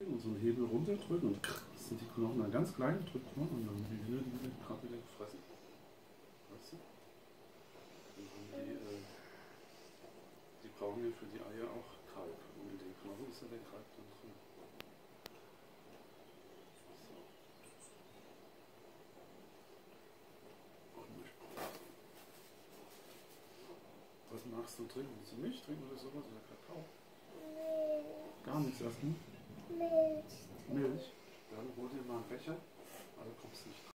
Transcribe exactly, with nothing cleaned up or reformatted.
Und so einen Hebel runterdrücken und das sind die Knochen dann ganz klein, drückt man und dann die Hühner, die werden gerade wieder gefressen. Weißt du? Dann haben die, äh, die brauchen ja für die Eier auch Kalk. Und in den Knochen ist ja der Kalk dann drin. So. Was magst du trinken? Willst du Milch trinken oder sowas? Oder Kakao? Milch. Gar nichts erstmal? Milch. Milch? Dann hol dir mal einen Becher, aber du kommst nicht